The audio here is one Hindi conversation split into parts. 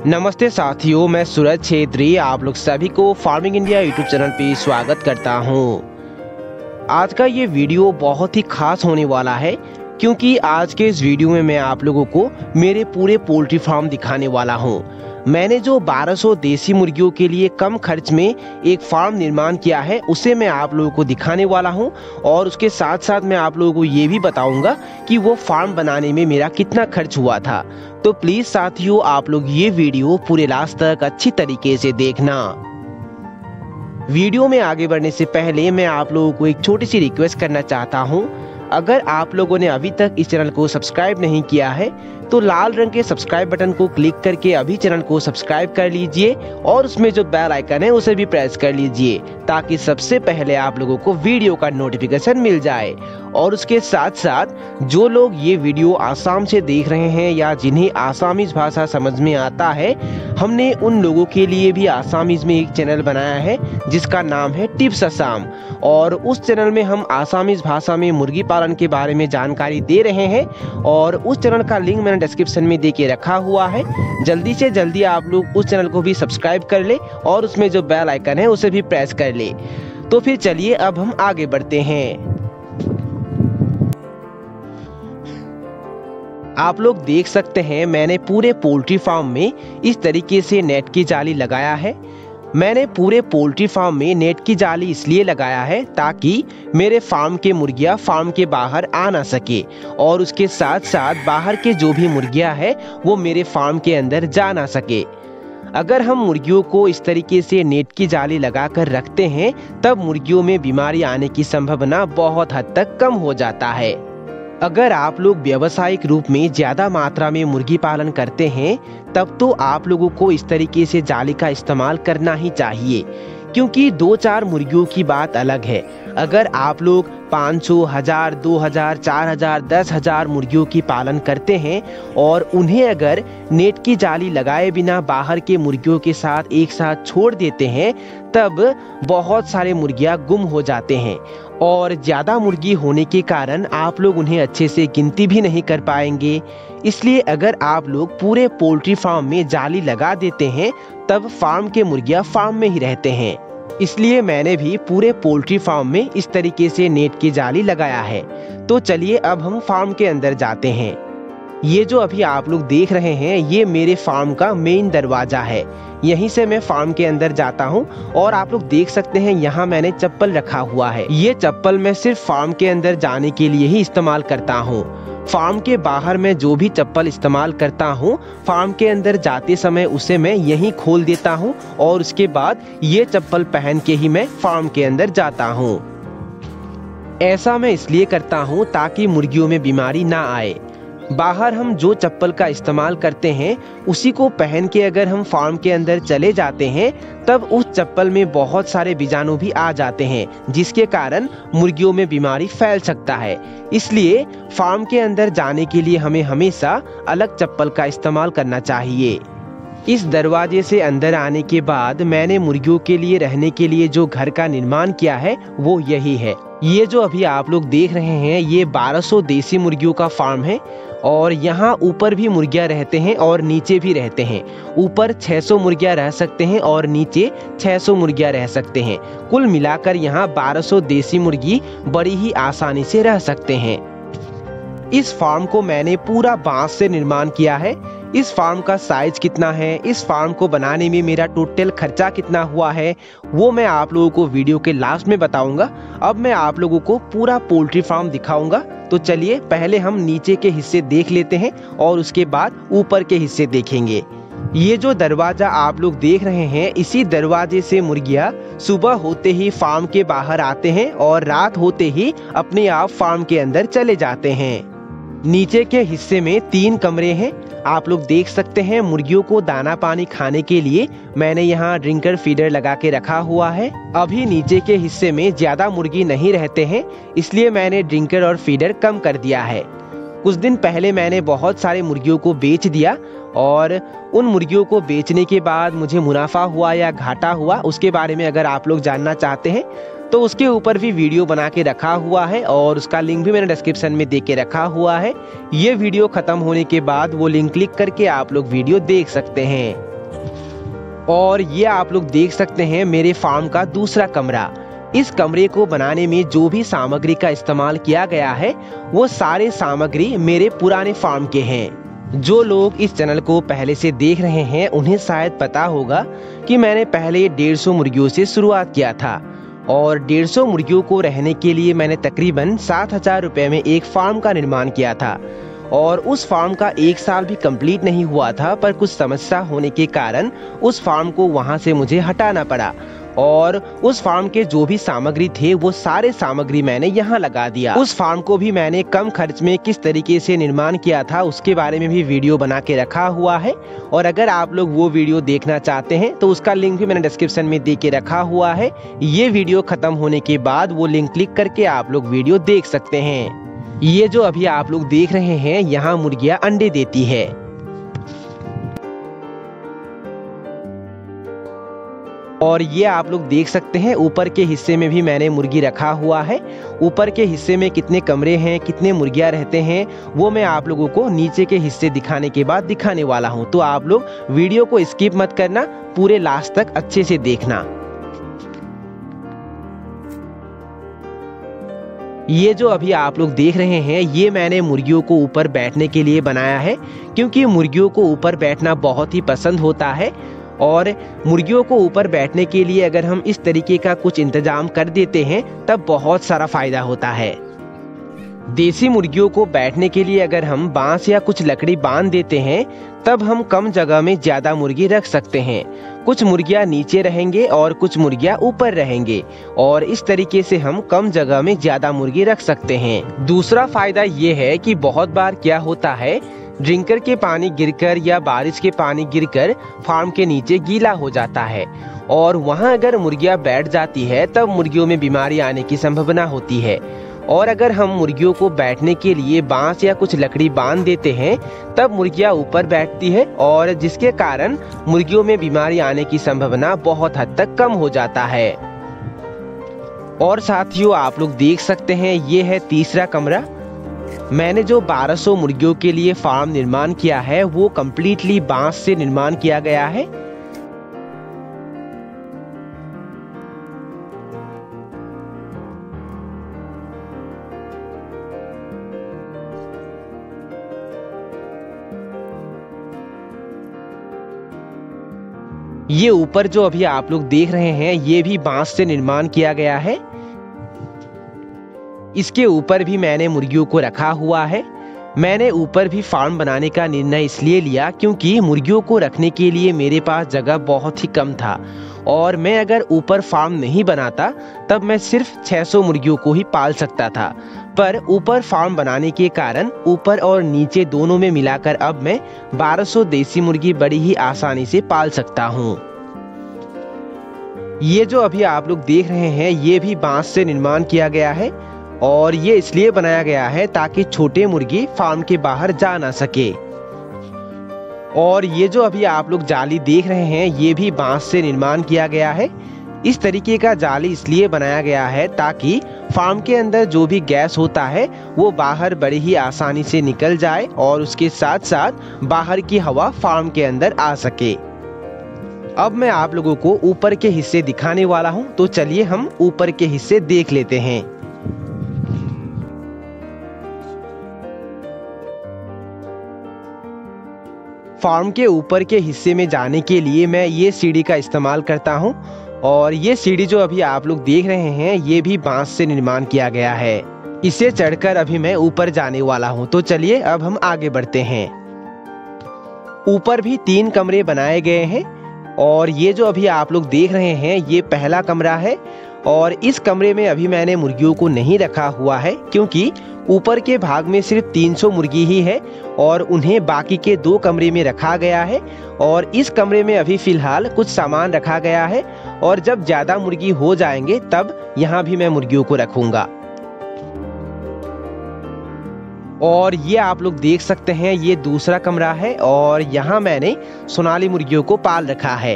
नमस्ते साथियों, मैं सूरज छेत्री आप लोग सभी को फार्मिंग इंडिया यूट्यूब चैनल पे स्वागत करता हूं। आज का ये वीडियो बहुत ही खास होने वाला है क्योंकि आज के इस वीडियो में मैं आप लोगों को मेरे पूरे पोल्ट्री फार्म दिखाने वाला हूं। मैंने जो 1200 देसी मुर्गियों के लिए कम खर्च में एक फार्म निर्माण किया है उसे मैं आप लोगों को दिखाने वाला हूं और उसके साथ साथ मैं आप लोगों को ये भी बताऊंगा कि वो फार्म बनाने में मेरा कितना खर्च हुआ था। तो प्लीज साथियों, आप लोग ये वीडियो पूरे लास्ट तक अच्छी तरीके से देखना। वीडियो में आगे बढ़ने से पहले मैं आप लोगों को एक छोटी सी रिक्वेस्ट करना चाहता हूं। अगर आप लोगों ने अभी तक इस चैनल को सब्सक्राइब नहीं किया है तो लाल रंग के सब्सक्राइब बटन को क्लिक करके अभी चैनल को सब्सक्राइब कर लीजिए और उसमें जो बेल आइकन है उसे भी प्रेस कर लीजिए ताकि सबसे पहले आप लोगों को वीडियो का नोटिफिकेशन मिल जाए। और उसके साथ साथ जो लोग ये वीडियो आसाम से देख रहे हैं या जिन्हें आसामीज भाषा समझ में आता है, हमने उन लोगों के लिए भी आसामीज में एक चैनल बनाया है जिसका नाम है टिप्स असम। और उस चैनल में हम आसामीज भाषा में मुर्गी पालन के बारे में जानकारी दे रहे हैं और उस चैनल का लिंक मैंने डिस्क्रिप्शन में दे के रखा हुआ है। जल्दी से जल्दी आप लोग उस चैनल को भी सब्सक्राइब कर ले और उसमें जो बेल आइकन है उसे भी प्रेस कर ले। तो फिर चलिए अब हम आगे बढ़ते हैं। आप लोग देख सकते हैं मैंने पूरे पोल्ट्री फार्म में इस तरीके से नेट की जाली लगाया है। मैंने पूरे पोल्ट्री फार्म में नेट की जाली इसलिए लगाया है ताकि मेरे फार्म के मुर्गियां फार्म के बाहर आ ना सके और उसके साथ साथ बाहर के जो भी मुर्गियां हैं वो मेरे फार्म के अंदर जा ना सके। अगर हम मुर्गियों को इस तरीके से नेट की जाली लगाकर रखते हैं तब मुर्गियों में बीमारी आने की संभावना बहुत हद तक कम हो जाता है। अगर आप लोग व्यावसायिक रूप में ज्यादा मात्रा में मुर्गी पालन करते हैं तब तो आप लोगों को इस तरीके से जाली का इस्तेमाल करना ही चाहिए क्योंकि 2-4 मुर्गियों की बात अलग है। अगर आप लोग 500, 1000, 2000, 4000, 10,000 मुर्गियों की पालन करते हैं और उन्हें अगर नेट की जाली लगाए बिना बाहर के मुर्गियों के साथ एक साथ छोड़ देते हैं तब बहुत सारे मुर्गियां गुम हो जाते हैं और ज्यादा मुर्गी होने के कारण आप लोग उन्हें अच्छे से गिनती भी नहीं कर पाएंगे। इसलिए अगर आप लोग पूरे पोल्ट्री फार्म में जाली लगा देते हैं तब फार्म के मुर्गियां फार्म में ही रहते हैं। इसलिए मैंने भी पूरे पोल्ट्री फार्म में इस तरीके से नेट की जाली लगाया है। तो चलिए अब हम फार्म के अंदर जाते हैं। ये जो अभी आप लोग देख रहे हैं ये मेरे फार्म का मेन दरवाजा है। यहीं से मैं फार्म के अंदर जाता हूँ और आप लोग देख सकते हैं यहाँ मैंने चप्पल रखा हुआ है। ये चप्पल मैं सिर्फ फार्म के अंदर जाने के लिए ही इस्तेमाल करता हूँ। फार्म के बाहर मैं जो भी चप्पल इस्तेमाल करता हूँ फार्म के अंदर जाते समय उसे मैं यहीं खोल देता हूँ और उसके बाद ये चप्पल पहन के ही मैं फार्म के अंदर जाता हूँ। ऐसा मैं इसलिए करता हूँ ताकि मुर्गियों में बीमारी ना आए। बाहर हम जो चप्पल का इस्तेमाल करते हैं उसी को पहन के अगर हम फार्म के अंदर चले जाते हैं तब उस चप्पल में बहुत सारे बीजाणु भी आ जाते हैं जिसके कारण मुर्गियों में बीमारी फैल सकता है। इसलिए फार्म के अंदर जाने के लिए हमें हमेशा अलग चप्पल का इस्तेमाल करना चाहिए। इस दरवाजे से अंदर आने के बाद मैंने मुर्गियों के लिए रहने के लिए जो घर का निर्माण किया है वो यही है। ये जो अभी आप लोग देख रहे हैं ये 1200 देसी मुर्गियों का फार्म है और यहाँ ऊपर भी मुर्गियाँ रहते हैं और नीचे भी रहते हैं। ऊपर 600 मुर्गियाँ रह सकते हैं और नीचे 600 मुर्गियाँ रह सकते हैं। कुल मिलाकर यहाँ 1200 देसी मुर्गी बड़ी ही आसानी से रह सकते हैं। इस फार्म को मैंने पूरा बांस से निर्माण किया है। इस फार्म का साइज कितना है, इस फार्म को बनाने में मेरा टोटल खर्चा कितना हुआ है वो मैं आप लोगों को वीडियो के लास्ट में बताऊंगा। अब मैं आप लोगों को पूरा पोल्ट्री फार्म दिखाऊंगा। तो चलिए पहले हम नीचे के हिस्से देख लेते हैं और उसके बाद ऊपर के हिस्से देखेंगे। ये जो दरवाजा आप लोग देख रहे हैं इसी दरवाजे से मुर्गियां सुबह होते ही फार्म के बाहर आते हैं और रात होते ही अपने आप फार्म के अंदर चले जाते हैं। नीचे के हिस्से में 3 कमरे हैं। आप लोग देख सकते हैं मुर्गियों को दाना पानी खाने के लिए मैंने यहाँ ड्रिंकर फीडर लगा के रखा हुआ है। अभी नीचे के हिस्से में ज्यादा मुर्गी नहीं रहते हैं इसलिए मैंने ड्रिंकर और फीडर कम कर दिया है। कुछ दिन पहले मैंने बहुत सारे मुर्गियों को बेच दिया और उन मुर्गियों को बेचने के बाद मुझे मुनाफा हुआ या घाटा हुआ उसके बारे में अगर आप लोग जानना चाहते हैं तो उसके ऊपर भी वीडियो बना के रखा हुआ है और उसका लिंक भी मैंने डिस्क्रिप्शन में दे के रखा हुआ है। ये वीडियो खत्म होने के बाद वो लिंक क्लिक करके आप लोग वीडियो देख सकते हैं। और ये आप लोग देख सकते हैं मेरे फार्म का दूसरा कमरा। इस कमरे को बनाने में जो भी सामग्री का इस्तेमाल किया गया है वो सारे सामग्री मेरे पुराने फार्म के हैं। जो लोग इस चैनल को पहले से देख रहे हैं उन्हें शायद पता होगा कि मैंने पहले 150 मुर्गियों से शुरुआत किया था और 150 मुर्गियों को रहने के लिए मैंने तकरीबन 7,000 रुपए में एक फार्म का निर्माण किया था। और उस फार्म का 1 साल भी कंप्लीट नहीं हुआ था, पर कुछ समस्या होने के कारण उस फार्म को वहां से मुझे हटाना पड़ा और उस फार्म के जो भी सामग्री थे वो सारे सामग्री मैंने यहाँ लगा दिया। उस फार्म को भी मैंने कम खर्च में किस तरीके से निर्माण किया था उसके बारे में भी वीडियो बना के रखा हुआ है और अगर आप लोग वो वीडियो देखना चाहते हैं तो उसका लिंक भी मैंने डिस्क्रिप्शन में दे के रखा हुआ है। ये वीडियो खत्म होने के बाद वो लिंक क्लिक करके आप लोग वीडियो देख सकते हैं। ये जो अभी आप लोग देख रहे हैं यहाँ मुर्गियां अंडे देती है। और ये आप लोग देख सकते हैं ऊपर के हिस्से में भी मैंने मुर्गी रखा हुआ है। ऊपर के हिस्से में कितने कमरे हैं, कितने मुर्गियां रहते हैं वो मैं आप लोगों को नीचे के हिस्से दिखाने के बाद दिखाने वाला हूं। तो आप लोग वीडियो को स्किप मत करना, पूरे लास्ट तक अच्छे से देखना। ये जो अभी आप लोग देख रहे हैं ये मैंने मुर्गियों को ऊपर बैठने के लिए बनाया है, क्योंकि मुर्गियों को ऊपर बैठना बहुत ही पसंद होता है और मुर्गियों को ऊपर बैठने के लिए अगर हम इस तरीके का कुछ इंतजाम कर देते हैं तब बहुत सारा फायदा होता है। देसी मुर्गियों को बैठने के लिए अगर हम बांस या कुछ लकड़ी बांध देते हैं तब हम कम जगह में ज्यादा मुर्गी रख सकते हैं। कुछ मुर्गियां नीचे रहेंगे और कुछ मुर्गियां ऊपर रहेंगे और इस तरीके से हम कम जगह में ज्यादा मुर्गी रख सकते हैं। दूसरा फायदा ये है कि बहुत बार क्या होता है, ड्रिंकर के पानी गिरकर या बारिश के पानी गिरकर फार्म के नीचे गीला हो जाता है और वहां अगर मुर्गियां बैठ जाती है तब मुर्गियों में बीमारी आने की संभावना होती है। और अगर हम मुर्गियों को बैठने के लिए बांस या कुछ लकड़ी बांध देते हैं तब मुर्गियां ऊपर बैठती है और जिसके कारण मुर्गियों में बीमारी आने की संभावना बहुत हद तक कम हो जाता है। और साथियों आप लोग देख सकते हैं ये है तीसरा कमरा। मैंने जो 1200 मुर्गियों के लिए फार्म निर्माण किया है वो कम्प्लीटली बांस से निर्माण किया गया है। ये ऊपर जो अभी आप लोग देख रहे हैं ये भी बांस से निर्माण किया गया है। इसके ऊपर भी मैंने मुर्गियों को रखा हुआ है। मैंने ऊपर भी फार्म बनाने का निर्णय इसलिए लिया क्योंकि मुर्गियों को रखने के लिए मेरे पास जगह बहुत ही कम था और मैं अगर ऊपर फार्म नहीं बनाता तब मैं सिर्फ 600 मुर्गियों को ही पाल सकता था, पर ऊपर फार्म बनाने के कारण ऊपर और नीचे दोनों में मिलाकर अब मैं 1200 देसी मुर्गी बड़ी ही आसानी से पाल सकता हूँ। ये जो अभी आप लोग देख रहे हैं ये भी बांस से निर्माण किया गया है और ये इसलिए बनाया गया है ताकि छोटे मुर्गी फार्म के बाहर जा ना सके। और ये जो अभी आप लोग जाली देख रहे हैं ये भी बांस से निर्माण किया गया है। इस तरीके का जाली इसलिए बनाया गया है ताकि फार्म के अंदर जो भी गैस होता है वो बाहर बड़ी ही आसानी से निकल जाए और उसके साथ साथ बाहर की हवा फार्म के अंदर आ सके। अब मैं आप लोगों को ऊपर के हिस्से दिखाने वाला हूं, तो चलिए हम ऊपर के हिस्से देख लेते हैं। फार्म के ऊपर के हिस्से में जाने के लिए मैं ये सीढ़ी का इस्तेमाल करता हूं और ये सीढ़ी जो अभी आप लोग देख रहे हैं ये भी बांस से निर्माण किया गया है। इसे चढ़कर अभी मैं ऊपर जाने वाला हूं, तो चलिए अब हम आगे बढ़ते हैं। ऊपर भी 3 कमरे बनाए गए हैं और ये जो अभी आप लोग देख रहे हैं ये पहला कमरा है और इस कमरे में अभी मैंने मुर्गियों को नहीं रखा हुआ है क्योंकि ऊपर के भाग में सिर्फ 300 मुर्गी ही है और उन्हें बाकी के 2 कमरे में रखा गया है और इस कमरे में अभी फिलहाल कुछ सामान रखा गया है और जब ज्यादा मुर्गी हो जाएंगे तब यहाँ भी मैं मुर्गियों को रखूंगा। और ये आप लोग देख सकते हैं ये दूसरा कमरा है और यहाँ मैंने सोनाली मुर्गियों को पाल रखा है।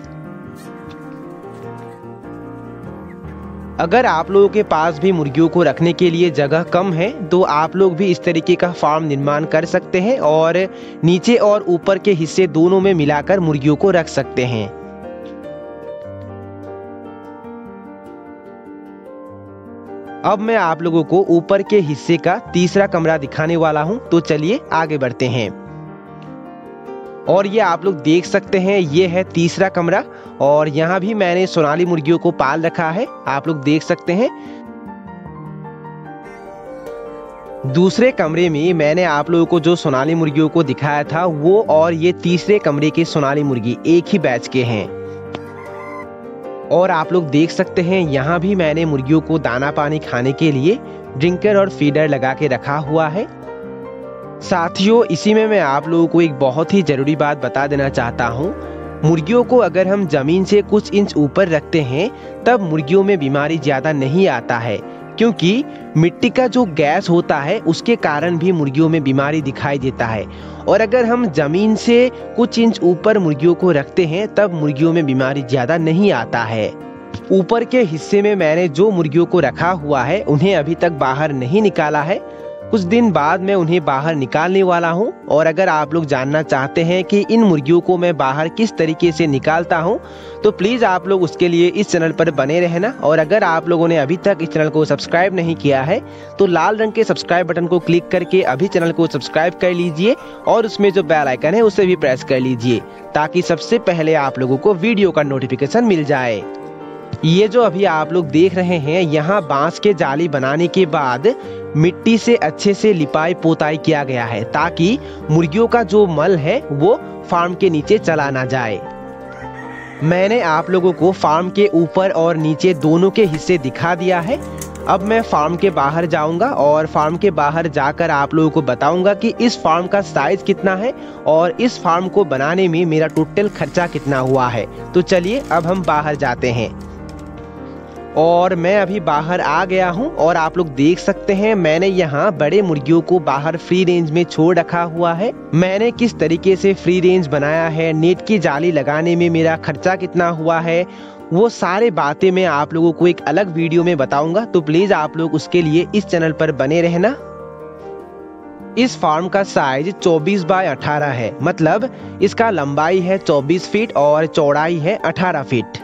अगर आप लोगों के पास भी मुर्गियों को रखने के लिए जगह कम है तो आप लोग भी इस तरीके का फार्म निर्माण कर सकते हैं और नीचे और ऊपर के हिस्से दोनों में मिलाकर मुर्गियों को रख सकते हैं। अब मैं आप लोगों को ऊपर के हिस्से का तीसरा कमरा दिखाने वाला हूं, तो चलिए आगे बढ़ते हैं। और ये आप लोग देख सकते हैं, ये है तीसरा कमरा और यहाँ भी मैंने सोनाली मुर्गियों को पाल रखा है, आप लोग देख सकते हैं। दूसरे कमरे में मैंने आप लोगों को जो सोनाली मुर्गियों को दिखाया था वो और ये तीसरे कमरे के सोनाली मुर्गी एक ही बैच के हैं। और आप लोग देख सकते हैं यहाँ भी मैंने मुर्गियों को दाना पानी खाने के लिए ड्रिंकर और फीडर लगा के रखा हुआ है। साथियों, इसी में मैं आप लोगों को एक बहुत ही जरूरी बात बता देना चाहता हूँ। मुर्गियों को अगर हम जमीन से कुछ इंच ऊपर रखते हैं तब मुर्गियों में बीमारी ज्यादा नहीं आता है, क्योंकि मिट्टी का जो गैस होता है उसके कारण भी मुर्गियों में बीमारी दिखाई देता है। और अगर हम जमीन से कुछ इंच ऊपर मुर्गियों को रखते हैं तब मुर्गियों में बीमारी ज्यादा नहीं आता है। ऊपर के हिस्से में मैंने जो मुर्गियों को रखा हुआ है उन्हें अभी तक बाहर नहीं निकाला है, कुछ दिन बाद मैं उन्हें बाहर निकालने वाला हूं। और अगर आप लोग जानना चाहते हैं कि इन मुर्गियों को मैं बाहर किस तरीके से निकालता हूं, तो प्लीज आप लोग उसके लिए इस चैनल पर बने रहना। और अगर आप लोगों ने अभी तक इस चैनल को सब्सक्राइब नहीं किया है तो लाल रंग के सब्सक्राइब बटन को क्लिक करके अभी चैनल को सब्सक्राइब कर लीजिए और उसमें जो बेल आइकन है उसे भी प्रेस कर लीजिए, ताकि सबसे पहले आप लोगों को वीडियो का नोटिफिकेशन मिल जाए। ये जो अभी आप लोग देख रहे हैं, यहाँ बांस के जाली बनाने के बाद मिट्टी से अच्छे से लिपाई पोताई किया गया है, ताकि मुर्गियों का जो मल है वो फार्म के नीचे चला ना जाए। मैंने आप लोगों को फार्म के ऊपर और नीचे दोनों के हिस्से दिखा दिया है। अब मैं फार्म के बाहर जाऊंगा और फार्म के बाहर जाकर आप लोगों को बताऊंगा कि इस फार्म का साइज कितना है और इस फार्म को बनाने में मेरा टोटल खर्चा कितना हुआ है। तो चलिए अब हम बाहर जाते हैं। और मैं अभी बाहर आ गया हूं और आप लोग देख सकते हैं मैंने यहाँ बड़े मुर्गियों को बाहर फ्री रेंज में छोड़ रखा हुआ है। मैंने किस तरीके से फ्री रेंज बनाया है, नेट की जाली लगाने में मेरा खर्चा कितना हुआ है, वो सारे बातें मैं आप लोगों को एक अलग वीडियो में बताऊंगा, तो प्लीज आप लोग उसके लिए इस चैनल पर बने रहना। इस फार्म का साइज 24 बाय 18 है, मतलब इसका लंबाई है 24 फीट और चौड़ाई है 18 फीट।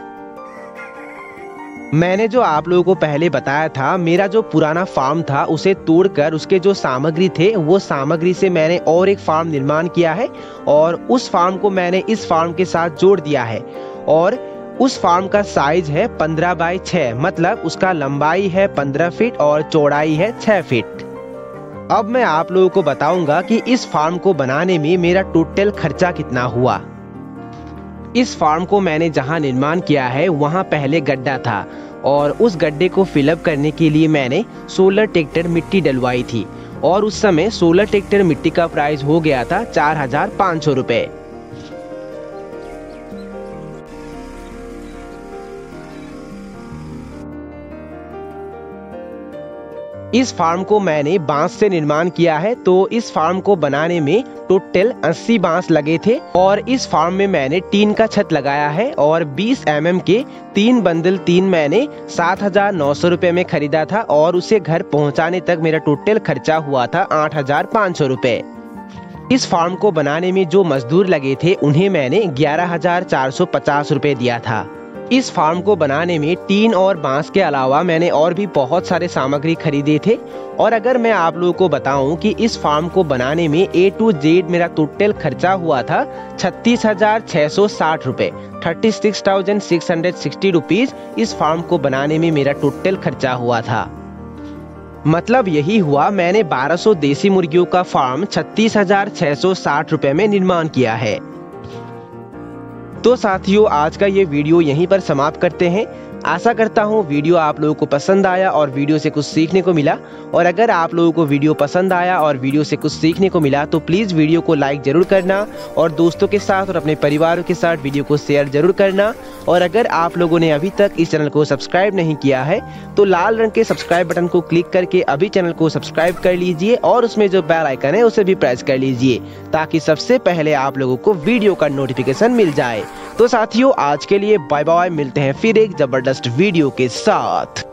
मैंने जो आप लोगों को पहले बताया था, मेरा जो पुराना फार्म था उसे तोड़कर उसके जो सामग्री थे वो सामग्री से मैंने और एक फार्म निर्माण किया है और उस फार्म को मैंने इस फार्म के साथ जोड़ दिया है। और उस फार्म का साइज है 15 बाय 6, मतलब उसका लंबाई है 15 फीट और चौड़ाई है 6 फीट। अब मैं आप लोगों को बताऊंगा कि इस फार्म को बनाने में मेरा टोटल खर्चा कितना हुआ। इस फार्म को मैंने जहां निर्माण किया है वहां पहले गड्ढा था और उस गड्ढे को फिलअप करने के लिए मैंने सोलर ट्रैक्टर मिट्टी डलवाई थी और उस समय सोलर ट्रैक्टर मिट्टी का प्राइस हो गया था 4500 रुपए। इस फार्म को मैंने बांस से निर्माण किया है, तो इस फार्म को बनाने में टोटल 80 बांस लगे थे। और इस फार्म में मैंने टीन का छत लगाया है और 20 mm के 3 बंडल टीन मैंने 7900 रुपए में खरीदा था और उसे घर पहुंचाने तक मेरा टोटल खर्चा हुआ था 8500 रुपए। इस फार्म को बनाने में जो मजदूर लगे थे उन्हें मैंने 11450 रुपए दिया था। इस फार्म को बनाने में टीन और बांस के अलावा मैंने और भी बहुत सारे सामग्री खरीदे थे। और अगर मैं आप लोगों को बताऊं कि इस फार्म को बनाने में A to Z मेरा टोटल खर्चा हुआ था 36,660 रुपए, 36,660 रुपीज इस फार्म को बनाने में मेरा टोटल खर्चा हुआ था। मतलब यही हुआ, मैंने 1200 देसी मुर्गियों का फार्म 36,660 रुपए में निर्माण किया है। तो साथियों, आज का ये वीडियो यहीं पर समाप्त करते हैं। आशा करता हूँ वीडियो आप लोगों को पसंद आया और वीडियो से कुछ सीखने को मिला। और अगर आप लोगों को वीडियो पसंद आया और वीडियो से कुछ सीखने को मिला तो प्लीज़ वीडियो को लाइक जरूर करना और दोस्तों के साथ और अपने परिवारों के साथ वीडियो को शेयर जरूर करना। और अगर आप लोगों ने अभी तक इस चैनल को सब्सक्राइब नहीं किया है तो लाल रंग के सब्सक्राइब बटन को क्लिक करके अभी चैनल को सब्सक्राइब कर लीजिए और उसमें जो बेल आइकन है उसे भी प्रेस कर लीजिए, ताकि सबसे पहले आप लोगों को वीडियो का नोटिफिकेशन मिल जाए। तो साथियों, आज के लिए बाय बाय, मिलते हैं फिर एक जबरदस्त वीडियो के साथ।